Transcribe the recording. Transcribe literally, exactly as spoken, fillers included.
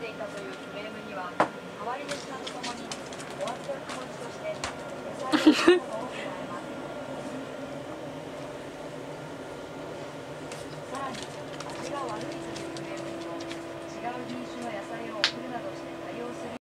ていたというクレームには、代わりの品とともにお詫びの気持ちとして野菜や果物を